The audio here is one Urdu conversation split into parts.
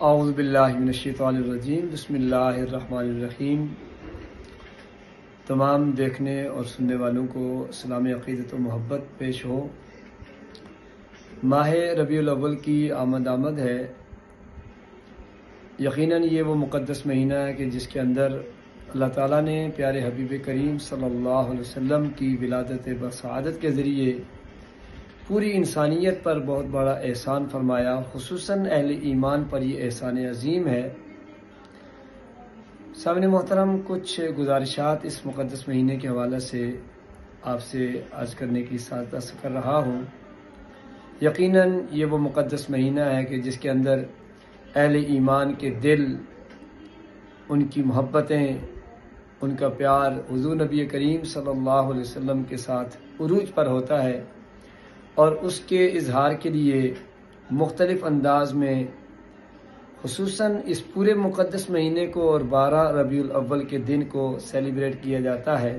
اعوذ باللہ من الشیطان الرجیم، بسم اللہ الرحمن الرحیم۔ تمام دیکھنے اور سننے والوں کو اسلامی عقیدت و محبت پیش ہو۔ ماہ ربیع الاول کی آمد ہے۔ یقیناً یہ وہ مقدس مہینہ ہے کہ جس کے اندر اللہ تعالیٰ نے پیارے حبیب کریم صلی اللہ علیہ وسلم کی ولادت بسعادت کے ذریعے پوری انسانیت پر بہت بڑا احسان فرمایا، خصوصاً اہل ایمان پر یہ احسان عظیم ہے۔ سامعین محترم، کچھ گزارشات اس مقدس مہینے کے حوالے سے آپ سے عرض کرنے کی سعادت کر رہا ہوں۔ یقیناً یہ وہ مقدس مہینہ ہے کہ جس کے اندر اہل ایمان کے دل، ان کی محبتیں، ان کا پیار حضور نبی کریم صلی اللہ علیہ وسلم کے ساتھ عروج پر ہوتا ہے، اور اس کے اظہار کے لیے مختلف انداز میں خصوصاً اس پورے مقدس مہینے کو اور 12 ربیع الاول کے دن کو سیلیبریٹ کیا جاتا ہے۔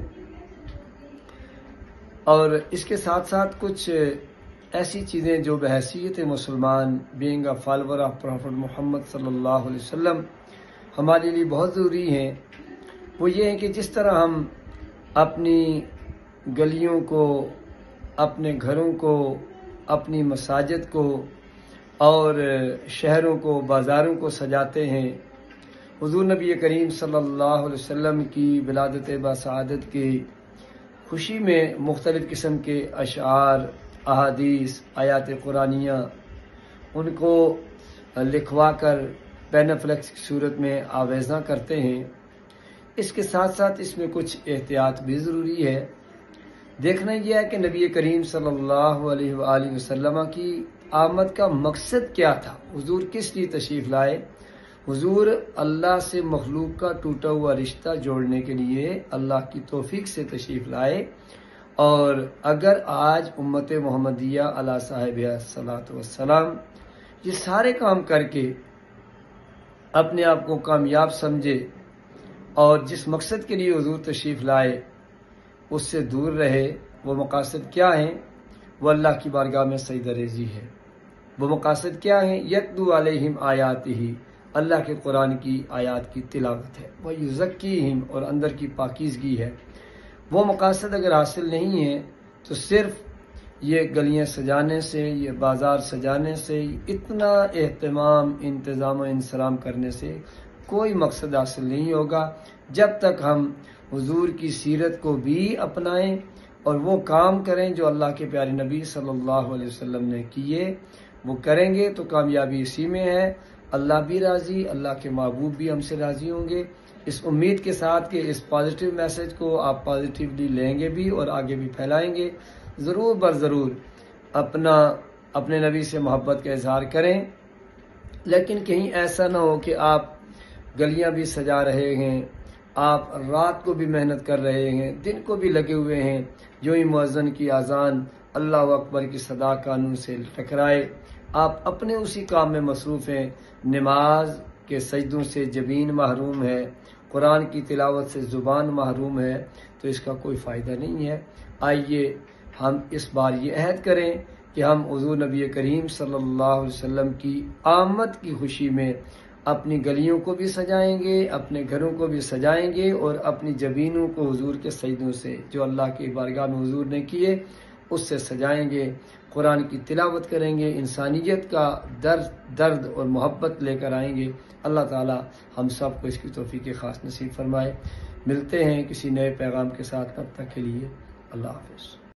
اور اس کے ساتھ ساتھ کچھ ایسی چیزیں جو بحیثیت مسلمان، being a follower of prophet Muhammad صلی اللہ علیہ وسلم ہمارے لیے بہت ضروری ہیں۔ وہ یہ ہے کہ جس طرح ہم اپنی گلیوں کو، اپنے گھروں کو، اپنی مساجد کو اور شہروں کو، بازاروں کو سجاتے ہیں، حضور نبی کریم صلی اللہ علیہ وسلم کی ولادت بسعادت کی خوشی میں مختلف قسم کے اشعار، احادیث، آیات قرآنیہ ان کو لکھوا کر پین فلیکس کی صورت میں آویزاں کرتے ہیں۔ اس کے ساتھ ساتھ اس میں کچھ احتیاط بھی ضروری ہے۔ دیکھنا یہ ہے کہ نبی کریم صلی اللہ علیہ وآلہ وسلم کی آمد کا مقصد کیا تھا، حضور کس لیے تشریف لائے۔ حضور اللہ سے مخلوق کا ٹوٹا ہوا رشتہ جوڑنے کے لیے اللہ کی توفیق سے تشریف لائے، اور اگر آج امت محمدیہ علی صاحبہ الصلاۃ والسلام یہ سارے کام کر کے اپنے آپ کو کامیاب سمجھے اور جس مقصد کے لیے حضور تشریف لائے اس سے دور رہے، وہ مقاصد کیا ہیں؟ وہ اللہ کی بارگاہ میں سجدہ ریزی ہے۔ وہ مقاصد کیا ہیں؟ یتلو علیہم آیاتہ، اللہ کے قرآن کی آیات کی تلاوت ہے، وہ یزکیہم، اور اندر کی پاکیزگی ہے۔ وہ مقاصد اگر حاصل نہیں ہیں تو صرف یہ گلیاں سجانے سے، یہ بازار سجانے سے، اتنا اہتمام، انتظام و انصرام کرنے سے کوئی مقصد حاصل نہیں ہوگا، جب تک ہم حضور کی سیرت کو بھی اپنائیں اور وہ کام کریں جو اللہ کے پیارے نبی صلی اللہ علیہ وسلم نے کیے، وہ کریں گے تو کامیابی اسی میں ہے۔ اللہ بھی راضی، اللہ کے محبوب بھی ہم سے راضی ہوں گے، اس امید کے ساتھ کہ اس پازیٹیو میسج کو آپ پازیٹیولی لیں گے بھی اور آگے بھی پھیلائیں گے۔ ضرور بر ضرور اپنے نبی سے محبت کا اظہار کریں، لیکن کہیں ایسا نہ ہو کہ آپ گلیاں بھی سجا رہے ہیں، آپ رات کو بھی محنت کر رہے ہیں، دن کو بھی لگے ہوئے ہیں، جو ہی مؤذن کی اذان اللہ اکبر کی صدا قانون سے ٹکرائے آپ اپنے اسی کام میں مصروف ہیں۔ نماز کے سجدوں سے جبین محروم ہے، قرآن کی تلاوت سے زبان محروم ہے، تو اس کا کوئی فائدہ نہیں ہے۔ آئیے ہم اس بار یہ عہد کریں کہ ہم حضور نبی کریم صلی اللہ علیہ وسلم کی آمد کی خوشی میں اپنی گلیوں کو بھی سجائیں گے، اپنے گھروں کو بھی سجائیں گے، اور اپنی جبینوں کو حضور کے سجدوں سے جو اللہ کی بارگاہ میں حضور نے کیے اس سے سجائیں گے، قرآن کی تلاوت کریں گے، انسانیت کا درد اور محبت لے کر آئیں گے۔ اللہ تعالی ہم سب کو اس کی توفیق خاص نصیب فرمائے۔ ملتے ہیں کسی نئے پیغام کے ساتھ، تب تک کے لیے اللہ حافظ۔